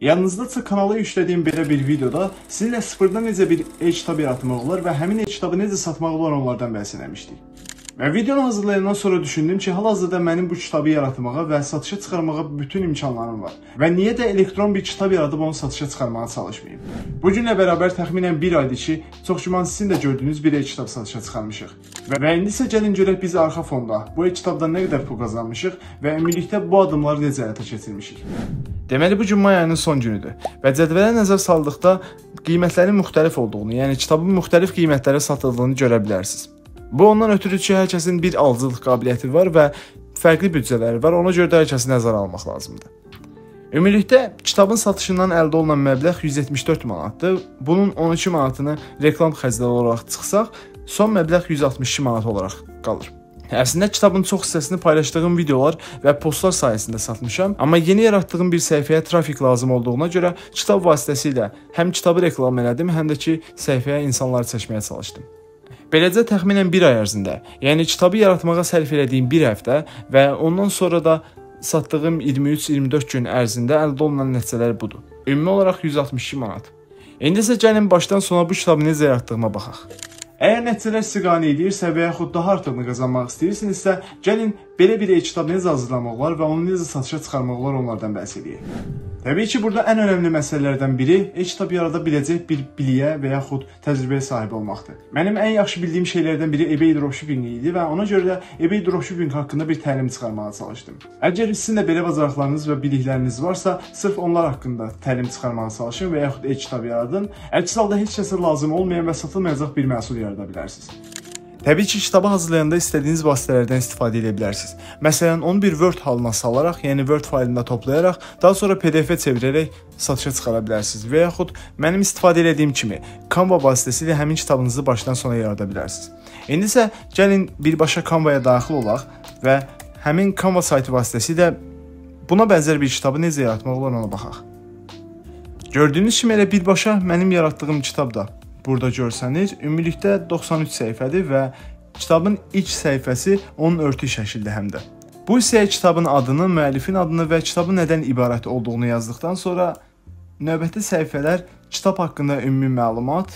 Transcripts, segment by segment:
Yanınızda kanala yüklədiyim belə bir videoda sizinlə sıfırdan necə bir e-kitab yaratmaq olar və həmin e-kitabı necə satmaq olar onlardan bəhs etmişdik. Və videonu hazırlayandan sonra düşündüm ki, hal-hazırda mənim bu kitabı yaratmağa və satışa çıxarmağa bütün imkanlarım var. Və niyə də elektron bir kitab yaradıb onu satışa çıxarmağa çalışmayayım? Bu günlə bərabər təxminən bir aydır ki, çox güman sizin də gördüyünüz bir e-kitab satışa çıxarmışıq. Və indi isə gəlin görək biz arxa fonda bu e-kitabdan nə qədər pul qazanmışıq və ümumilikdə bu addımları necə həyata keçirmişik. Deməli, bu gün may ayının son günüdür və cədvələ nəzər saldıqda qiymətlərin müxtəlif olduğunu, yəni kitabın müxtəlif qiymətlərə satıldığını görə bilərsiniz. Bu ondan ötürü ki, hər kəsin bir alıcılıq qabiliyyəti var və fərqli büdcələri var, ona görə də hər kəsi nəzərə almaq lazımdır. Ümumilikdə kitabın satışından əldə olunan məbləğ 174 manatdır. Bunun 12 manatını reklam xərcləri olaraq çıxsaq, son məbləğ 162 manat olaraq qalır. Əslində kitabın çox hissəsini paylaşdığım videolar və postlar sayəsində satmışam, amma yeni yaratdığım bir səhifəyə trafik lazım olduğuna görə kitab vasitəsilə həm kitabı reklam elədim, həm də ki, səhifəyə insanları çəkməyə çalışdım. Beləcə təxminən bir ay ərzində, yəni kitabı yaratmağa sərf elədiyim bir həftə və ondan sonra da satdığım 23-24 gün ərzində əldə olunan nəticələr budur. Ümumi olaraq 162 manat. İndi isə gəlin başdan sona bu kitabı necə yaratdığıma baxaq. Əgər nəticələr sizi qane edirsə və yaxud daha artıqını qazanmaq istəyirsinizsə, gəlin belə bir e-kitab necə hazırlamaq olar və onu necə satışa çıxarmaq olar onlardan bəhs edək. Təbii ki, burada ən önəmli məsələlərdən biri e-kitab yarada biləcək bir biliyə və yaxud təcrübəyə sahib olmaqdır. Mənim ən yaxşı bildiyim şeylərdən biri eBay dropshipping idi və ona görə də eBay dropshipping haqqında bir təlim çıxarmağa çalışdım. Əgər sizin də belə bacarıqlarınız və bilikləriniz varsa, sırf onlar haqqında təlim çıxarmağa çalışın və yaxud e-kitab yaradın. Əks halda heç kəsə lazım olmayan və satılmayacaq bir məhsul yarada bilərsiniz. Təbii ki, kitabı hazırlayanda istədiyiniz vasitələrdən istifadə edə bilərsiniz. Məsələn, onu bir Word halına salaraq, yəni Word faylında toplayaraq, daha sonra PDF-ə çevirərək satışa çıxara bilərsiniz. Və yaxud mənim istifadə etdiyim kimi Canva vasitəsilə həmin kitabınızı başdan sona yarada bilərsiniz. İndi isə gəlin birbaşa Canva-ya daxil olaq və həmin Canva saytı vasitəsilə buna bənzər bir kitabı necə yaratmaq olar ona baxaq. Gördüyünüz kimi elə birbaşa mənim yaratdığım kitab da burada görsənir. Ümumilikdə 93 səhifədir və kitabın ilk səhifəsi onun örtük şəkildə həm də. Bu hissəyə kitabın adını, müəllifin adını və kitabın nədən ibarət olduğunu yazdıqdan sonra növbəti səhifələr kitab haqqında ümumi məlumat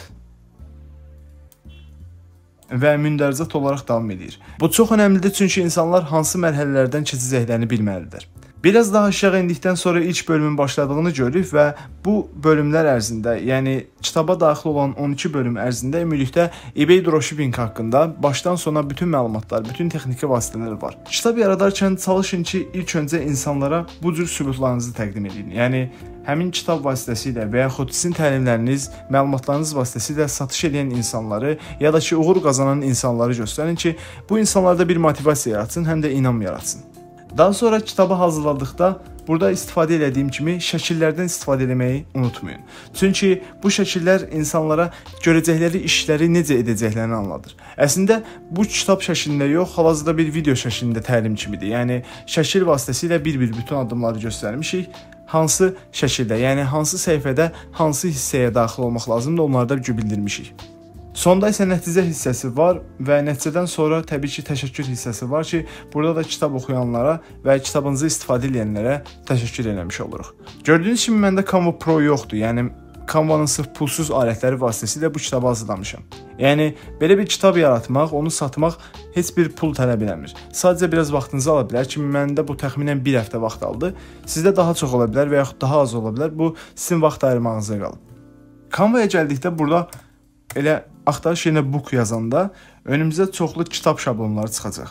və mündərizat olaraq davam edir. Bu çox önəmlidir çünki insanlar hansı mərhələlərdən keçəcəklərini bilməlidir. Biraz daha aşağı indikdən sonra ilk bölümün başladığını görürük və bu bölümlər ərzində, yəni kitaba daxil olan 12 bölüm ərzində ümumilikdə eBay dropshipping haqqında başdan sona bütün məlumatlar, bütün texniki vasitələr var. Kitab yaradarkən çalışın ki, ilk öncə insanlara bu cür sübutlarınızı təqdim edin. Yəni həmin kitab vasitəsilə və yaxud sizin təlimləriniz, məlumatlarınız vasitəsilə satış edən insanları ya da ki, uğur qazanan insanları göstərin ki, bu insanlarda bir motivasiya yaratsın, həm də inam yaratsın. Daha sonra kitabı hazırladıqda burada istifadə etdiyim kimi şəkillərdən istifadə etməyi unutmayın. Çünki bu şəkillər insanlara görəcəkləri işləri necə edəcəklərini anladır. Əslində bu kitab şəklində yox, hal-hazırda bir video şəklində təlim kimidir. Yəni şəkil vasitəsilə bir-bir bütün addımları göstərmişik. Hansı şəkildə, yəni hansı səhifədə hansı hissəyə daxil olmaq lazımdır, onları da bildirmişik. Sonda isə nəticə hissəsi var və nəticədən sonra təbii ki, təşəkkür hissəsi var ki, burada da kitab oxuyanlara və kitabınızı istifadə edənlərə təşəkkür eləmiş oluruq. Gördüyünüz kimi məndə Canva Pro yoxdur, yəni Canva-nın sırf pulsuz alətləri vasitəsilə bu kitabı hazırlamışam. Yəni belə bir kitab yaratmaq, onu satmaq heç bir pul tələb eləmir. Sadəcə biraz vaxtınızı ala bilər ki, məndə bu təxminən bir həftə vaxt aldı. Sizdə daha çox ola bilər və yaxud daha az ola bilər. Bu sizin vaxt ayırmağınıza qalıb. Canva-ya gəldikdə burada elə axtarış yerinə book yazanda önümüzə çoxlu kitab şablonları çıxacaq.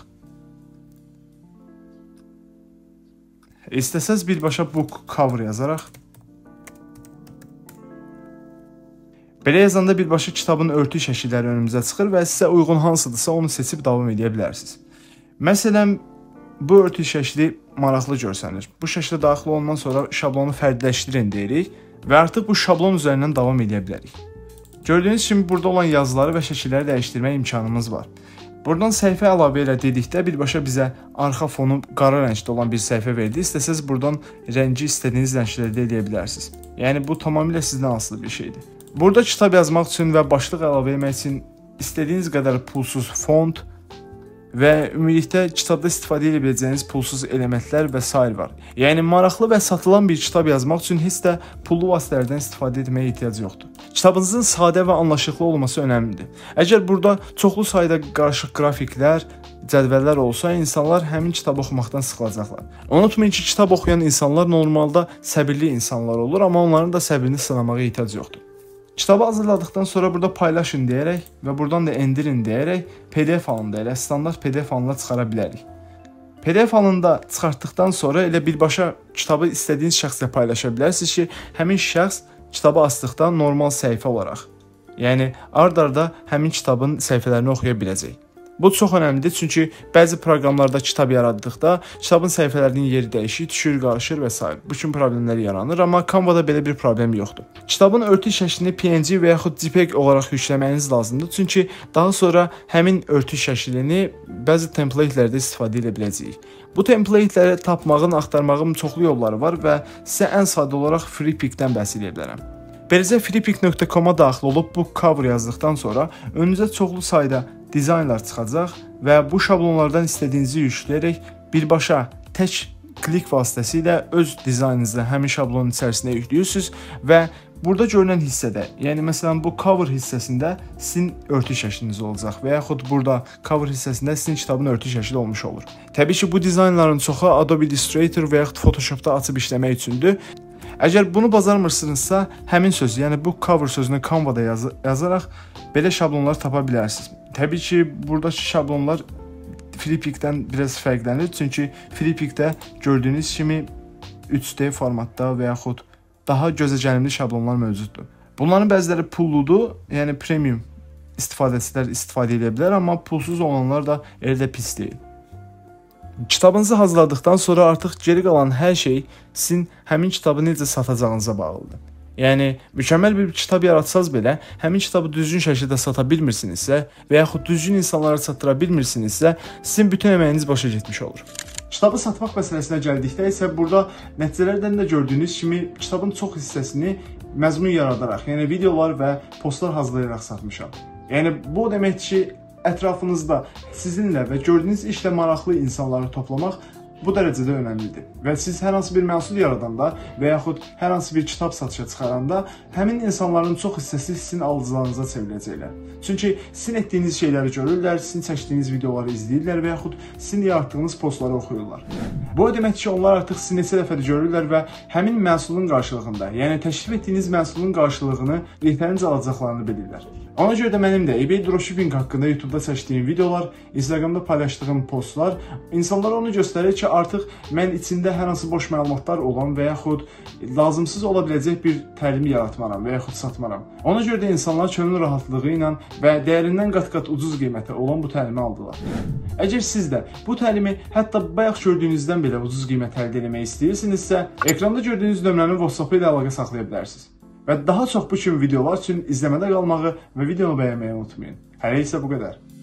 İstəsəz birbaşa book cover yazaraq. Belə yazanda birbaşa kitabın örtük şəkilləri önümüzə çıxır və sizə uyğun hansıdırsa onu seçib davam edə bilərsiniz. Məsələn, bu örtük şəkli maraqlı görsənir. Bu şəklə daxil olandan sonra şablonu fərdiləşdirin deyirik və artıq bu şablon üzərindən davam edə bilərik. Gördüyünüz kimi burada olan yazıları və şəkilləri dəyişdirmək imkanımız var. Buradan səhifə əlavə elə dedikdə birbaşa bizə arxa fonu qara rəngdə olan bir səhifə verdi. İstəsəz buradan rəngi istədiyiniz rənglərdə edə bilərsiniz. Yəni bu tamamilə sizdən asılı bir şeydir. Burada kitab yazmaq üçün və başlıq əlavə etmək üçün istədiyiniz qədər pulsuz font və ümumilikdə kitabda istifadə edə biləcəyiniz pulsuz elementlər və s. var. Yəni maraqlı və satılan bir kitab yazmaq üçün heç də pullu vasitələrdən istifadə etməyə ehtiyac yoxdur. Kitabınızın sadə və anlaşılıqlı olması önəmlidir. Əgər burada çoxlu sayda qarışıq qrafiklər, cədvəllər olsa, insanlar həmin kitabı oxumaqdan sıxılacaqlar. Unutmayın ki, kitab oxuyan insanlar normalda səbirli insanlar olur, amma onların da səbrini sınamağa ehtiyac yoxdur. Kitabı hazırladıktan sonra burada paylaşın deyərək və buradan da endirin deyərək PDF halında, elə standart PDF halında çıxara bilərik. PDF halında çıxartdıqdan sonra elə birbaşa kitabı istədiyiniz şəxslə paylaşa bilərsiniz ki, həmin şəxs kitabı açdıqda normal səhifə olaraq, yəni ard-arda həmin kitabın səhifələrini oxuya biləcək. Bu çox önəmlidir, çünki bəzi proqramlarda kitab yaratdıqda kitabın səhifələrinin yeri dəyişir, düşür, qarışır və s. Bu kimi problemlər yaranır, amma Canva-da belə bir problem yoxdur. Kitabın örtük şəklini PNG və yaxud JPEG olaraq yükləməyiniz lazımdır, çünki daha sonra həmin örtük şəklini bəzi template-lərdə istifadə edə biləcəyik. Bu template-ləri tapmağın, axtarmağın çoxlu yolları var və sizə ən sadə olaraq FreePic-dən bəhs edə bilərəm. Beləcə freepic.com-a daxil olub bu cover yazdıqdan sonra önünüzə çoxlu sayda dizaynlar çıxacaq və bu şablonlardan istədiyinizi yükləyərək birbaşa tək klik vasitəsilə öz dizaynınızı həmin şablonun içərisinə yüklüyorsunuz və burada görünən hissədə, yəni məsələn bu cover hissəsində sizin örtük şəkliniz olacaq və yaxud burada cover hissəsində sizin kitabın örtük şəkli olmuş olur. Təbii ki, bu dizaynların çoxu Adobe Illustrator və yaxud Photoshopda açıb işləmək üçündür. Əgər bunu bacarmırsınızsa, həmin sözü, yəni bu cover sözünü Canva-da yazaraq belə şablonlar tapa bilərsiniz. Təbii ki, buradakı şablonlar FreePic-dən biraz fərqlənir, çünki FreePic-də gördüyünüz kimi 3D formatda və yaxud daha gözəgəlimli şablonlar mövcuddur. Bunların bəziləri pulludur, yəni premium istifadəçilər istifadə edə bilər, amma pulsuz olanlar da elə də pis deyil. Kitabınızı hazırladıqdan sonra artıq geri qalan hər şey sizin həmin kitabı necə satacağınıza bağlıdır. Yəni, mükəmməl bir kitab yaratsanız belə, həmin kitabı düzgün şəkildə sata bilmirsinizsə və yaxud düzgün insanlara çatdıra bilmirsinizsə, sizin bütün əməyiniz boşa getmiş olur. Kitabı satmaq məsələsinə gəldikdə isə burada nəticələrdən də gördüyünüz kimi kitabın çox hissəsini məzmun yaradaraq, yəni videolar və postlar hazırlayaraq satmışam. Yəni, bu demək ki, ətrafınızda sizinlə və gördüyünüz işlə maraqlı insanları toplamaq bu dərəcədə önəmlidir. Və siz hər hansı bir məhsul yaradanda və yaxud hər hansı bir kitab satışa çıxaranda həmin insanların çox hissəsi sizin alıcılarınıza çevriləcəklər. Çünki sizin etdiyiniz şeyləri görürlər, sizin çəkdiyiniz videoları izləyirlər və yaxud sizin yaratdığınız postları oxuyurlar. Bu demək ki, onlar artıq sizi neçə dəfədir görürlər və həmin məhsulun qarşılığında, yəni təklif etdiyiniz məhsulun qarşılığını yetərincə alacaqlarını bilirlər. Ona görə də mənim də eBay dropshipping haqqında YouTube'da çəkdiyim videolar, Instagramda paylaşdığım postlar insanlara onu göstərir ki, artıq mən içində hər hansı boş məlumatlar olan və yaxud lazımsız ola biləcək bir təlimi yaratmaram və yaxud satmaram. Ona görə də insanlar könül rahatlığı ilə və dəyərindən qat-qat ucuz qiymətə olan bu təlimi aldılar. Əgər siz də bu təlimi hətta bayaq gördüyünüzdən belə ucuz qiymət əldə etmək istəyirsinizsə, ekranda gördüyünüz nömrənin WhatsApp ilə əlaqə saxlaya bilərsiniz. Və daha çox bu kimi videolar üçün izləmədə qalmağı və videonu bəyənməyi unutmayın. Hələ isə bu qədər.